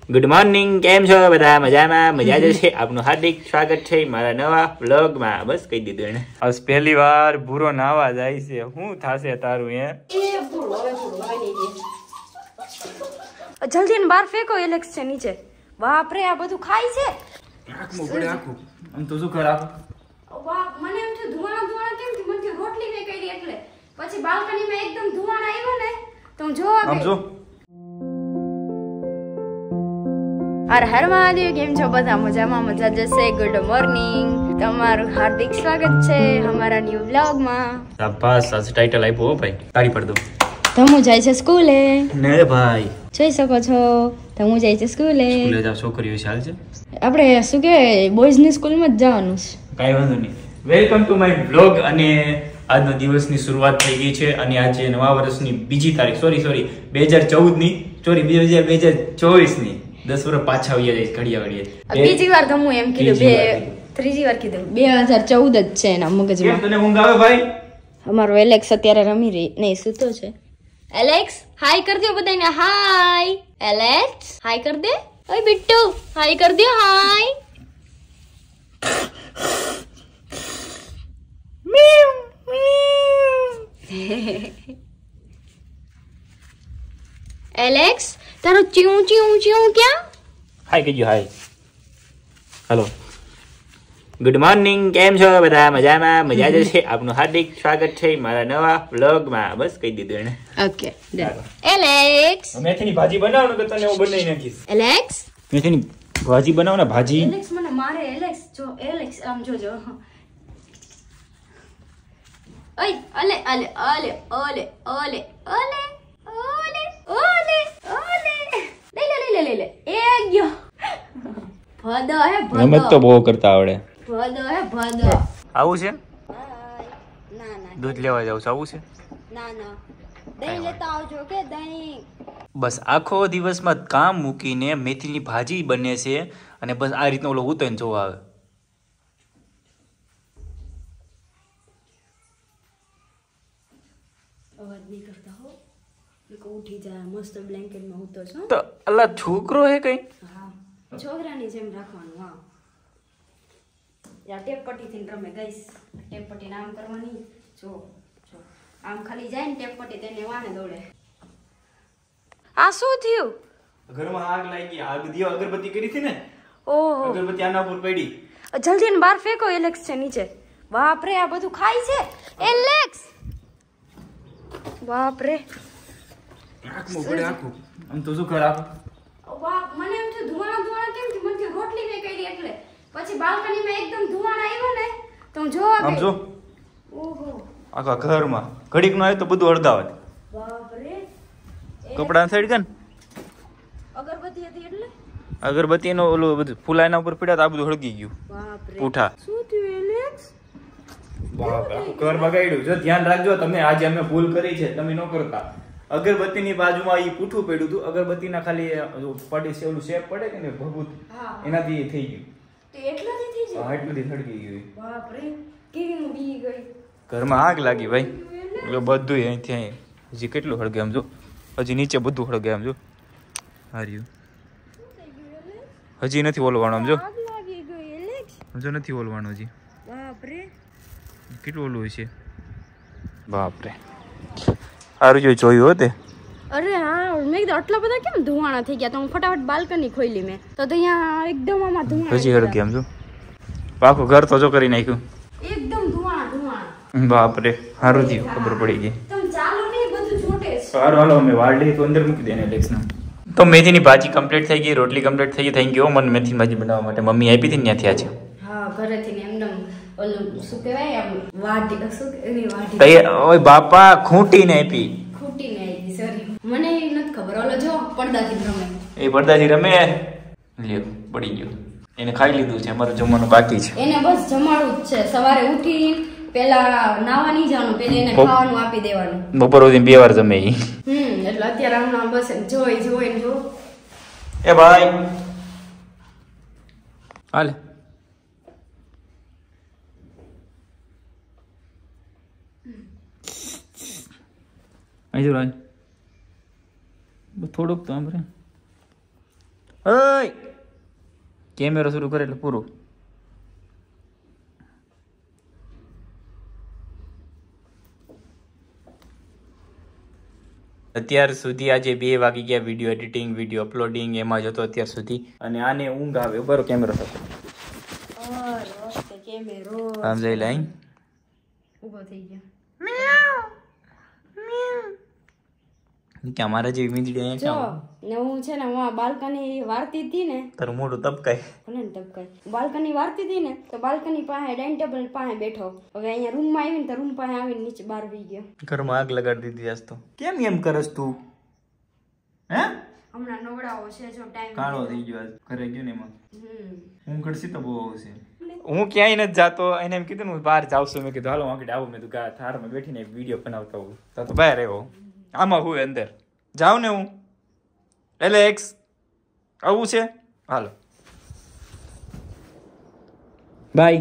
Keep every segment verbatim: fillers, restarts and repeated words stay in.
Good morning, કેમ છો બધા? મજામાં? મજા જ છે. આપનું હાર્દિક સ્વાગત છે મારા નવા વ્લોગમાં. બસ કહી દીધું એને. આજ પહેલી વાર ભૂરો નાવા જાય છે. શું થાશે તારું? હે જલ્દી ને બહાર ફેંકો. એલેક્સ છે નીચે. બાપ રે, આ બધું ખાય છે. આખું પડે આખું. આમ તો શું કર આખું? બાપ, મને એમ થયું ધુવાણા ધુવાણા કેમ થી? મને થયું રોટલી મે કરી એટલે. પછી બાલ્કનીમાં એકદમ ધુવાણા આવ્યો ને તો હું જોવા ગઈ. આમ જો. હર હર મહાદેવ. કેમ છો બધા? મજામાં? મજા જશે. ગુડ મોર્નિંગ, તમારું હાર્દિક સ્વાગત છે અમારા ન્યુ વ્લોગમાં. શાબાશ, આ ટાઇટલ આપ્યો ભાઈ. તાળી પડ દો. ધમુ જાય છે સ્કૂલે. ને ભાઈ જોઈ શકો છો, ધમુ જાય છે સ્કૂલે. સ્કૂલે જાવ છોકરીઓ ચાલ છે. આપણે શું કે બોયઝ ની સ્કૂલમાં જ જવાનું છે. કાઈ વાંધો નહીં. Welcome to my vlog. અને આજનો દિવસની શરૂઆત થઈ ગઈ છે અને આજે નવા વર્ષની બીજી તારીખ, સોરી સોરી બે હજાર ચૌદ ની, સોરી બે હજાર બે હજાર ચોવીસ ની. દસ વર્ષ પાછા આવી જાય ઘડિયા ઘડિયા. બીજી વાર ધમુ એમ કીધું, બે ત્રીજી વાર કીધું બે હજાર ચૌદ જ છે એના મગજમાં. તને ઊંઘ આવે ભાઈ? અમારો એલેક્સ અત્યારે રમી રહી નહીં, સૂતો છે. એલેક્સ હાય કર દો બધાને. હાય એલેક્સ, હાય કર દે. ઓય બિટ્ટુ, હાય કર દો. હાય મીઉ મીઉ. એલેક્સ, તારો ચીઉ ચીઉ ચીઉ ક્યાં? હાય કહીજો. હાય, હેલો, ગુડ મોર્નિંગ, કેમ છો બધા? મજામાં? મજા જ છે. આપનું હાર્દિક સ્વાગત છે મારા નવા વ્લોગમાં. બસ કહી દીધું એને. ઓકે એલેક્સ, મેથીની ભાજી બનાવો ને તો તને હું બનાવી નાખીશ. એલેક્સ, મેથીની ભાજી બનાવો ને. ભાજી એલેક્સ મને મારે. એલેક્સ જો, એલેક્સ આમ જોજો. ઓય અલે અલે અલે ઓલે ઓલે ઓલે ઓલે ઓલે ઓલે. લે લે લે લે લે. એ ગયો. ભદો હે ભદો. રમત તો બહુ કરતા આવડે. ભદો હે ભદો. આવું છે? ના ના, દૂધ લેવા જાવ છો? આવું છે? ના ના, દહીં લેતા આવજો કે દહીં. બસ આખો દિવસમાં કામ મૂકીને મેથીની ભાજી બને છે અને બસ આ રીતનો ઓલો ઉતરીને જોવા આવે. અવાજ નહીં કરતા હો, લોકો ઉઠી જાય. મસ્ત બ્લેન્કેટમાં હું તો છું. તો અલ્લા છોકરો હે કઈ? હા, છોકરાની જેમ રાખવાનું. હા, યા ટેપ પટ્ટીથી રમે ગઈશ. ટેપ પટ્ટી આમ કરવાની. જો જો આમ ખાલી જાય ને ટેપ પટ્ટી, તેને વાને દોડે. આ શું થયું? ઘરમાં આગ લાગી. આગ દિયો અગરબત્તી કરી હતી ને. ઓહો, અગરબત્તી આના ઉપર પડી. જલ્દી ને બહાર ફેંકો. એલેક્સ છે નીચે. બાપ રે, આ બધું ખાય છે. એલેક્સ, બાપ રે, આખું પડે આખું. આમ તો શું કર આખું? બાપ, મને એમ થયું ધુવાણા ધુવાણા કેમ થી? મને થયું રોટલી મે કરી એટલે. પછી બાલ્કનીમાં એકદમ ધુવાણા આવ્યો ને તો હું જોવા ગઈ. આમ જો. ઓહો, આખા ઘરમાં ઘડીક નો આવે તો બધું અડધાવત. બાપ રે. કપડા સાઈડ કર. અગરબત્તી હતી એટલે? અગરબત્તી નો ઓલું બધું ફૂલા એના ઉપર પડ્યા તો આ બધું હળગી ગયું. બાપ રે, પૂઠા. શું થયું એલેક્સ? બાપ, આખું ઘર બગાડ્યું. જો ધ્યાન રાખજો તમે, આજે અમે ભૂલ કરી છે, તમે ન કરતા. અગરબત્તીની બાજુમાં ઈ પૂઠું પડ્યું હતું. અગરબત્તીના ખાલી પડી છે ઓલું શેપ પડે કે ને ભભૂત, એનાથી થઈ ગયું. તો એટલાથી થઈ જાય? હા, એટલું સળગી ગયું. બાપ રે, કેવી બી ગઈ. ઘરમાં આગ લાગી ભાઈ. એટલે બધું અહીંથી અહીં હજી કેટલું હળગે આમ જો. હજી નીચે બધું હળગે આમ જો. હાર્યું હજી નથી ઓલવાનું આમ જો. આગ લાગી ગઈ એલેક્સ. હજુ નથી ઓલવાનું હજી. બાપ રે, કેટલું ઓલું છે. બાપ રે, સારું જોઈ જોયું હોતે. અરે હા, મેં કીધું આટલા બધા કેમ ધુવાણા થઈ ગયા? તો હું ફટાફટ બાલ્કની ખોલી મેં તો ત્યાં એકદમ આમાં ધુવાણા. હજી હળગે આમ જો. આખું ઘર તો જો કરી નાખ્યું. એકદમ ધુવાણા ધુવાણા. બાપ રે, સારું થયું, ખબર પડી ગઈ. તમે ચાલો નહીં, બધું છોટે છે. સારું હાલો, અમે વાળી તો અંદર મૂકી દે એલેક્સને. તો મેથીની ભાજી કમ્પ્લીટ થઈ ગઈ, રોટલી કમ્પ્લીટ થઈ ગઈ. થેન્ક યુ મને મેથીની ભાજી બનાવવા માટે. મમ્મી આપી હતી ને ત્યાંથી આજે. હા, ઘરેથી ને એમનેમ ઓલું શું કહેવાય આમ વાટી, શું એની વાટી. તઈ ઓય બાપા, ખૂંટીને આપી. ખૂટીને આવી, સોરી. મને એ નથી ખબર. ઓલો જો પડદાથી રમે. એ પડદાથી રમે. લ્યો પડી ગયો. એને ખાઈ લીધું છે. અમારું જમવાનું બાકી છે. એને બસ જમાડવું જ છે. સવારે ઉઠી પેલા નાવા નહીં જવાનું, પેલા એને ખાવાનું આપી દેવાનું. બપોર સુધી બે વાર જમે ઈ. હમ એટલે અત્યારે આમ બસ જોઈ જોઈ જો. એ ભાઈ હાલે. અહીં જો રાજ થોડુંક તો આમ રે. ઓય કેમેરો શરૂ કરે એટલે પૂરું. અત્યાર સુધી આજે બે વાગી ગયા વિડીયો એડિટિંગ વિડીયો અપલોડિંગ એમાં જતો અત્યાર સુધી અને આને ઊંઘ આવે. બરો કેમેરો થશે આમ જઈ લાઈ ઊભો થઈ ગયો. કે અમારા જેવી મીંદડી અહીંયા જો ને હું છે ને હું બાલ્કની વારતી હતી ને તારું મોઢું તપકાય ભલે ને તપકાય બાલ્કની વારતી હતી ને તો બાલ્કની પાસે ડાઇનિંગ ટેબલ પાસે બેઠો. હવે અહીંયા રૂમમાં આવીને તો રૂમ પાસે આવીને નીચે બહાર વી ગયો. ઘરમાં આગ લગાડી દીધી આજ તો. કેમ એમ કરસ તું? હે હમણાં નવડાવો છે જો ટાઈમ કાળો થઈ ગયો આજ ઘરે ગયો ને એમાં. હમ હું કરસી તો બહુ આવશે. હું ક્યાંય નથી જાતો. એને એમ કીધું હું બહાર જાઉં છું. મેં કીધું હાલો આગળ આવું. મેં તું થારમાં બેઠીને વિડીયો બનાવતા હોઉં તો બહાર આવ્યો. આમાં હું અંદર જાઉં ને હું એટલે એક્સ આવું છે. હાલો બાય.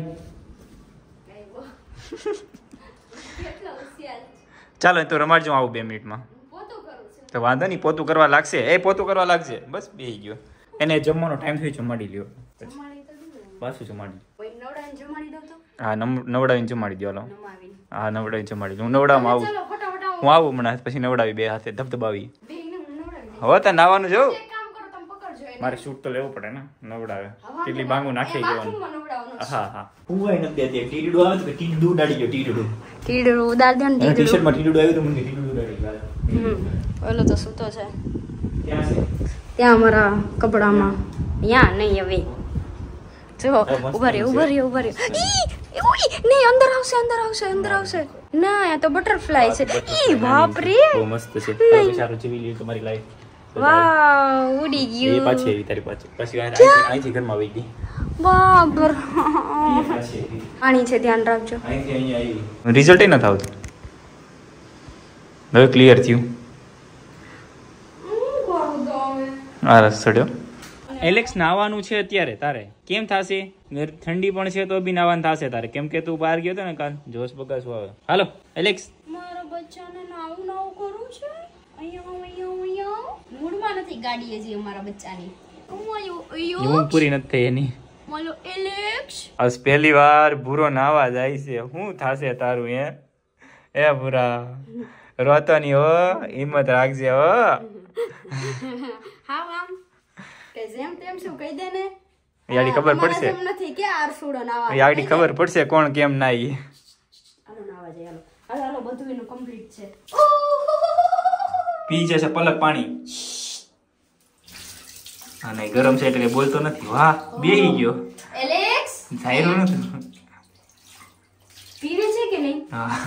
ચાલો તો રમાડજો આવું બે મિનિટમાં. તો વાંધો નહીં પોતું કરવા લાગશે. એ પોતું કરવા લાગશે બસ બેસી ગયો. એને જમવાનો ટાઈમ થયો જમાડી લ્યો પાછું જમાડી. હા નવડાવીને જમાડી દો. હાલો હા નવડાવીને જમાડી દો. હું નવડાવમાં આવું. હું આવું હમણાં પછી નવડાવી બે હાથે ધબધબાવી. હવે તો નાવાનું જો મારે શૂટ તો લેવું પડે ને. નવડાવે કેટલી બાંગુ નાખી દેવાનું. હા હા હુવાય નથી દેતી. ટીડડું આવે તો ટીડડું ઉડાડી ગયો. ટીડડું ટીડડું ઉડાડ દે ને. ટી શર્ટ માં ટીડડું આવ્યું તો મને ટીડડું ઉડાડી ગયો. હમ ઓલો તો સૂતો છે ક્યાં છે? ત્યાં અમારા કપડામાં. યા નહીં હવે જો ઉભા રે ઉભા રે ઉભા રે. ઈ નહીં અંદર આવશે અંદર આવશે અંદર આવશે. ના આ તો બટરફ્લાય છે. ઈ બાપ રે બહુ મસ્ત છે. સારું જીવી લ્યો તમારી લાઈફ. વાવ ઉડી ગયું. એ પાછી આવી તારી પાછી પછી અહીંથી ઘરમાં આવી ગઈ. બાબર પાણી છે ધ્યાન રાખજો. અહીંથી અહીંયા આવી રિઝલ્ટ એ નથી આવતું. હવે ક્લિયર થયું. આ રસ ચડ્યો. એલેક્સ નાવાનું છે અત્યારે તારે. કેમ થશે? ઠંડી પણ છે તો બી નાવાનું થશે તારે. કેમ કે તું બહાર ગયો હતો ને કાલ જોશ બગાસ આવે. હાલો એલેક્સ મારા બચ્ચાને નાવું નાવું કરું છે. અહીંયા અહીંયા અહીંયા મૂડમાં નથી ગાડી હજી અમારા બચ્ચાની. ઊંઘ પૂરી નથી થઈ એની. બોલો એલેક્સ આજ પહેલી વાર ભૂરો નાવા જાય છે. શું થશે તારું? એ એ ભૂરા રોતો નહીં હો. હિંમત રાખજે હો. હા આમ કે જેમ તેમ શું કહી દે ને. યાડી ખબર પડશે. એમ નથી કે આરસુડો નાવા. યાડી ખબર પડશે કોણ કેમ નાઈ. હાલો નાવા જાય હાલો. હાલો હાલો બધું એનું કમ્પ્લીટ છે. પી જશે પલક પાણી. હા નહીં ગરમ છે એટલે બોલતો નથી. વાહ બેહી ગયો. એલેક્સ જાયરો નથી. પીવે છે કે નહીં? હા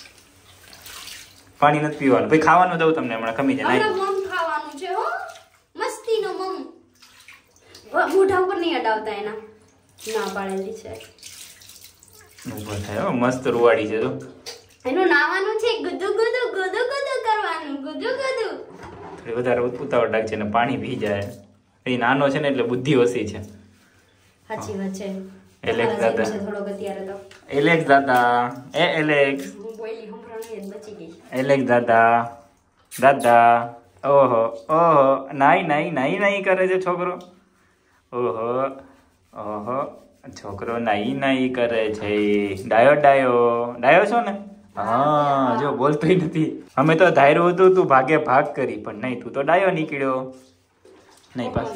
પાણી નથી પીવાનું. ભાઈ ખાવાનું દઉં તમને હમણાં ખમી જાય. મમ ખાવાનું છે હો. મસ્તીનો મમ. મોઢા ઉપર નહીં અડાવતા એના. ના પાડેલી છે. ઉભો થાય હો મસ્ત રૂવાડી છે તો. એનું નાવાનું છે. ગુદુ ગુદુ ગુદુ ગુદુ કરવાનું. ગુદુ ગુદુ. થોડી વધારે ઉતાવળ લાગે છે ને પાણી પી જાય. એ નાનો છે ને એટલે બુદ્ધિ ઓછી છે. સાચી વાત છે. એલેક્સ દાદા થોડોક અત્યારે તો. એલેક્સ દાદા એ એલેક્સ હું બોલી હમણાં બચી ગઈ. એલેક્સ દાદા દાદા ઓહો ઓહો નાઈ નાઈ નાઈ નાઈ કરે છે છોકરો. ઓહો ઓહો છોકરો નાઈ નાઈ કરે છે. ડાયો ડાયો ડાયો છો ને? હા જો બોલતોય નથી. અમે તો ધાર્યું હતું તું ભાગે ભાગ કરી પણ નહીં તું તો ડાયો નીકળ્યો. નહીં પાસ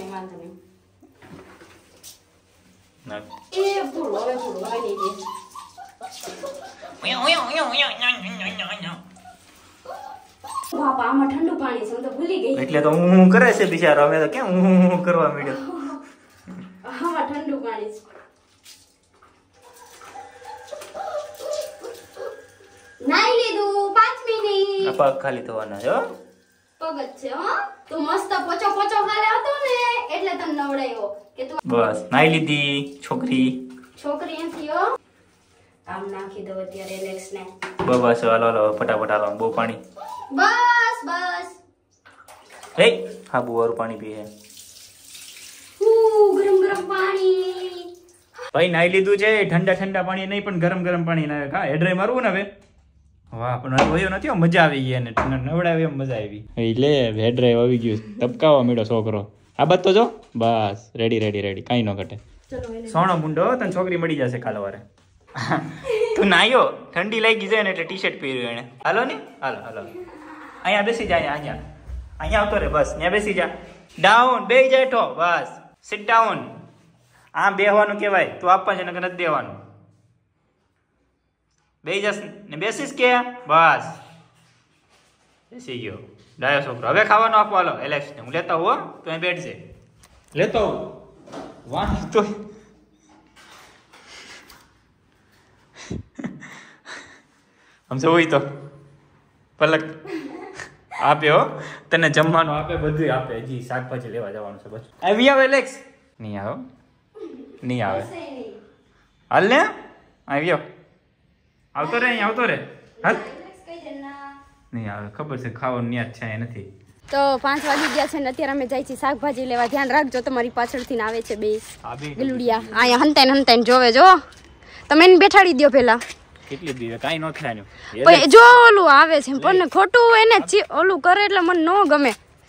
એ ભૂલો હવે ભૂલો હવે નહીં દે. બાપા આમાં ઠંડુ પાણી છે. હું તો ભૂલી ગઈ. એટલે તો હું કરે છે બિચારો. અમે તો કેમ હું કરવા માંડ્યો. આમાં ઠંડુ પાણી છે. નાઈ લીધું પાંચ મિનિટ. પગ ખાલી થવાના છે હો. પગ જ છે હો. તું મસ્ત પોચો પોચો ખાલે હતો ને એટલે તને નવડાયો કે તું બસ નાઈ લીધી છોકરી. છોકરી નથી હો. આમ નાખી દો અત્યારે એલેક્સ ને. બસ હાલો હાલો ફટાફટ હાલો. બહુ પાણી. બસ બસ. હે હા બહુ વાળું પાણી પીએ. હું ગરમ ગરમ પાણી. ભાઈ નાઈ લીધું છે. ઠંડા ઠંડા પાણી નહીં પણ ગરમ ગરમ પાણી ના. હા હેડ્રાય મારવું ને હવે. વાહ પણ વયો નથી. મજા આવી ગઈ એને નવડાવી એમ મજા આવી. એટલે હેડ્રાય આવી ગયું. તબકાવા મળ્યો છોકરો. આ બાદ તો જો બસ રેડી રેડી રેડી કાંઈ ન ઘટે. સોનો મુંડો તને છોકરી મળી જશે કાલ વારે. તું નાયો ઠંડી લાગી જાય ને એટલે ટી શર્ટ પહેર્યું એને. હાલો ને હાલો હાલો અહીંયા બેસી જા. અહીંયા અહીંયા આવતો રે બસ ત્યાં બેસી જા. ડાઉન બે જાય તો બસ સિટ ડાઉન. આમ બેહવાનું કહેવાય તું આપવા છે ને નથી દેવાનું. બે જસ ને બેસીસ કે બસ બેસી ગયો ડાયો છોકરો. હવે ખાવાનું આપવા હાલો એલેક્સ ને હું લેતા હોઉં તો અહીં બેઠજે લેતો વાહ તો સમજો હોય તો પલક આપે હો તને જમવાનું આપે બધું આપે. હજી શાકભાજી લેવા જવાનું છે બસ. આવી આવે એલેક્સ નહીં આવો નહીં આવે હાલ ને આવ્યો આવતો રે અહીં આવતો રે હાલ નહીં આવે ખબર છે ખાવાનું ન્યાજ છે એ નથી. તો પાંચ વાગી ગયા છે ને અત્યારે અમે જાય છીએ શાકભાજી લેવા. ધ્યાન રાખજો તમારી પાછળથી આવે છે બે ગલુડિયા અહીંયા હંતાઈને હંતાઈને જોવે જો તમે એને બેઠાડી દો પેલા. કેટલી દીવે કાઈ ન થાય ને જો ઓલું આવે છે પણ ખોટું એને ઓલું કરે એટલે મને ન ગમે.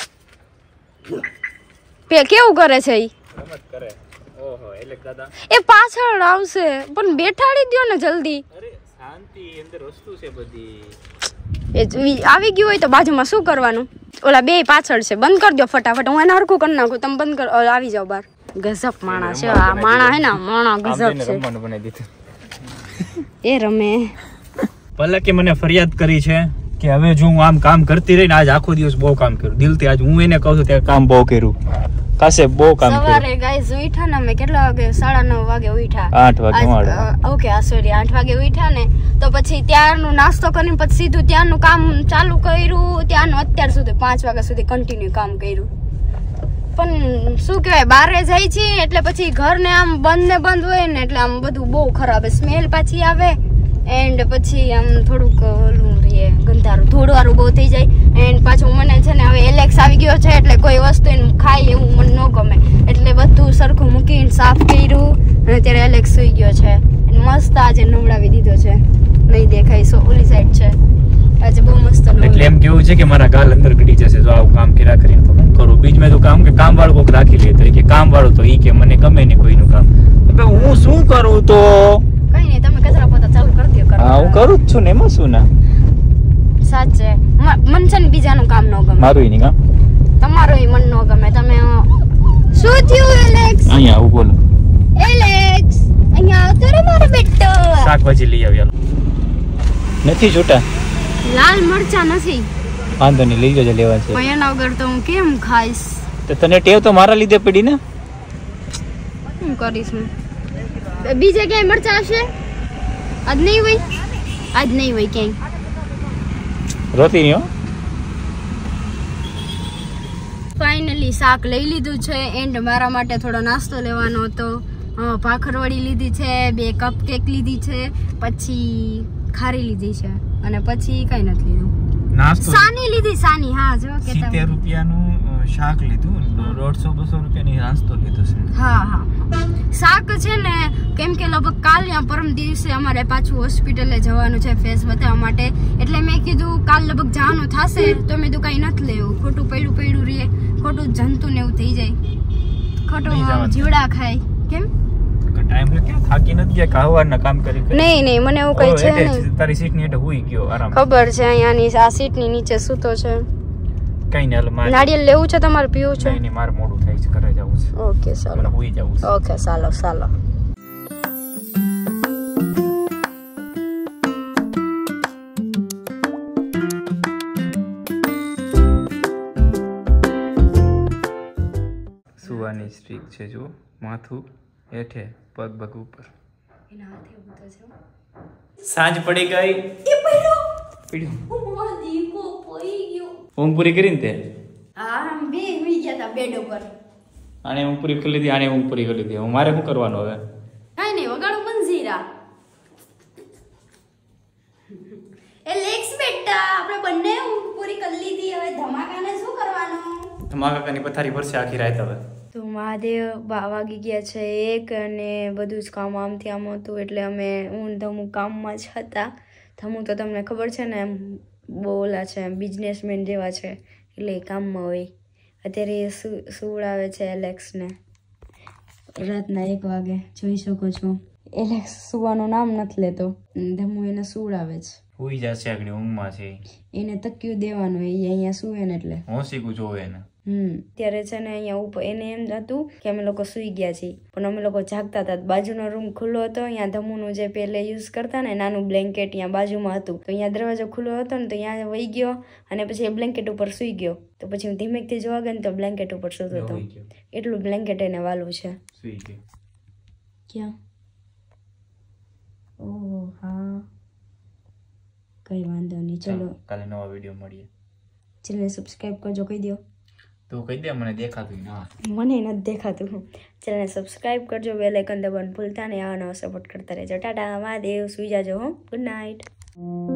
પે કેવું કરે છે ઈ રમત કરે. ઓહો એટલે દાદા એ પાછળ આવશે પણ બેઠાડી દો ને જલ્દી. અરે શાંતિ અંદર વસ્તુ છે બધી. એ આવી ગયું હોય તો બાજુમાં શું કરવાનું. ઓલા બે પાછળ છે બંધ કરી દો ફટાફટ. હું એને હરખું કરી નાખું તમે બંધ કર આવી જાઓ બહાર. ગજબ માણા છે આ માણા હે ને માણા ગજબ છે. રમવાનું બનાવી દીધું એ રમે. પલકે મને ફરિયાદ કરી છે કે હવે જો હું આમ કામ કરતી રહી ને આજ આખો દિવસ બહુ કામ કર્યું દિલથી. આજ હું એને કહું છું ત્યારે કામ બહુ કર્યું કાસે બહુ કામ કર્યું. સવારે ગાઈસ ઉઠ્યા ને અમે કેટલા વાગે સાડા નવ વાગે ઉઠ્યા. આઠ વાગે ઓકે આ સોરી આઠ વાગે ઉઠ્યા ને તો પછી ત્યારનું નાસ્તો કરીને પછી સીધું ત્યાંનું કામ ચાલુ કર્યું. ત્યાંનું અત્યાર સુધી પાંચ વાગ્યા સુધી કન્ટિન્યુ કામ કર્યું. પણ શું કહેવાય બારે જાય છે એટલે પછી ઘર ને આમ બંધ ને બંધ હોય ને એટલે આમ બધું બહુ ખરાબ સ્મેલ પાછી આવે એન્ડ પછી આમ થોડુંક ઓલું રે ગંધારું ધૂળવાળું બહુ થઈ જાય. એન્ડ પાછું મને છે ને હવે એલેક્સ આવી ગયો છે એટલે કોઈ વસ્તુ એને ખાય એવું મને ન ગમે એટલે બધું સરખું મૂકીને સાફ કર્યું અને અત્યારે એલેક્સ સુઈ ગયો છે. મસ્ત આજે નવડાવી દીધો છે નહીં દેખાય સો ઓલી સાઈડ છે આજે બહુ મસ્ત. એટલે એમ કેવું છે કે મારા ગાલ અંદર ગડી જશે જો આવું કામ કર્યા કરીને તો હું કરું. બીજ મેં તો કામ કે કામ વાળો કોક રાખી લે તો કે કામ વાળો તો ઈ કે મને ગમે નહીં કોઈનું કામ. હવે હું શું કરું તો કઈ નહીં તમે કચરા પોતા ચાલુ કરી દો. હા હું કરું જ છું ને એમાં શું ના સાચે મન છે ને બીજાનું કામ ન ગમે. મારું નહીં કામ તમારું મન ન ગમે. તમે શું થયું એલેક્સ અહીંયા આવું બોલો એલેક્સ અહીંયા આવતો રે મારો બેટો. શાકભાજી લઈ આવ્યા નથી છૂટા લાલ મરચા નથી. વાંધો નહીં લઈ જજો લેવા છે. પણ એના વગર તો હું કેમ ખાઈશ. તો તને ટેવ તો મારા લીધે પડી ને શું કરીશ હું. બીજે ક્યાંય મરચા હશે આજ નહીં હોય આજ નહીં હોય ક્યાંય રોતી નહીં હો. ફાઇનલી શાક લઈ લીધું છે એન્ડ મારા માટે થોડો નાસ્તો લેવાનો હતો. ભાખરવડી લીધી છે બે કપ કેક લીધી છે પછી ખારી લીધી છે અને પછી કઈ નથી લીધું. નાસ્તો સાની લીધી સાની હા જો કે સિત્તેર રૂપિયાનું શાક લીધું દોઢસો બસો રૂપિયાની નાસ્તો લીધો છે. હા હા શાક છે ને કેમ કે લગભગ કાલ યા પરમ દિવસે અમારે પાછું હોસ્પિટલે જવાનું છે ફેસ બતાવવા માટે એટલે મેં કીધું કાલ લગભગ જવાનું થશે તો મેં કીધું કઈ નથી લેવું ખોટું પડ્યું પડ્યું રહે ખોટું જંતુ ને એવું થઈ જાય ખોટું જીવડા ખાય. કેમ ટાઈમ લે કે થાકી નથી ગયા કાહવારના કામ કરી નહીં નહીં મને એવું કઈ છે નહીં. તારી સીટ ની હેઠે હુઈ ગયો આરામ ખબર છે અહીંયાની આ સીટ ની નીચે સૂતો છે. કઈ નહીં હાલ મારે નાળિયેર લેવું છે તમારે પીવું છે. નહીં નહીં મારે મોડું થાય છે ઘરે જવું છે. ઓકે ચાલો મને હુઈ જવું છે. ઓકે ચાલો ચાલો. સુવાની સ્ટ્રીક છે જો માથું હેઠે પગ પગ ઉપર. સાંજ પડી ગઈ. એ પડ્યો પડ્યો ઓ દીકો પોઈ ગયો. ઊંઘ પૂરી કરીને તે આરામ બે હોઈ ગયા તા બેડ ઉપર. આને ઊંઘ પૂરી કરી લીધી આને ઊંઘ પૂરી કરી લીધી. હું મારે શું કરવાનું હવે કાઈ નહીં વગાડું મંજીરા. એ લેક્સ બેટા આપણે બંને ઊંઘ પૂરી કરી લીધી હવે ધમાકાને શું કરવાનું. ધમાકાની પથારી ભરશે આખી રાત હવે. તો મહાદેવ બા વાગી ગયા છે એક અને બધું જ કામ આમથી આમ હતું એટલે અમે હું ધમુ કામમાં જ હતા. ધમુ તો તમને ખબર છે ને એમ બહુ ઓલા છે બિઝનેસમેન જેવા છે એટલે કામમાં હોય અત્યારે એ સુ સુવડાવે છે એલેક્સને રાતના એક વાગે. જોઈ શકો છો એલેક્સ સુવાનું નામ નથી લેતો. ધમુ એને સુવડાવે છે. હુઈ જશે આગળ ઊંઘમાં છે. એને તકિયું દેવાનું એ અહીંયા સુવે ને એટલે હોંસીકું જોવે એને. હમ ત્યારે છે ને અહીંયા ઉપર એને એમ હતું કે અમે લોકો સુઈ ગયા છીએ, પણ અમે લોકો જાગતા હતા. બાજુનો રૂમ ખુલ્લો હતો. અહીંયા ધમુનું જે પહેલે યુઝ કરતા ને નાનું બ્લેન્કેટ અહીંયા બાજુમાં હતું, તો અહીંયા દરવાજો ખુલ્લો હતો ને તો અહીંયા વહી ગયો અને પછી એ બ્લેન્કેટ ઉપર સુઈ ગયો. તો પછી હું ધીમેકથી જોવા ગયો ને તો બ્લેન્કેટ ઉપર સૂતો હતો. એટલું બ્લેન્કેટ એને વાલું છે. સુઈ ગયો ક્યાં? ઓહ હા, કઈ વાંધો નહીં. ચલો કાલે નવા વિડીયો મળીએ. ચેનલ સબસ્ક્રાઇબ કરજો. કહી દો તું કહી દે, મને દેખાતું ના. મને નથી દેખાતું. ચેનલ સબસ્ક્રાઇબ કરજો, બેલ આઇકન દબાવવાનું ભૂલતા નહીં. આવા નવા સપોર્ટ કરતા રહેજો. ટાટા, મહાદેવ. સુઈ જાજો હો. Good night.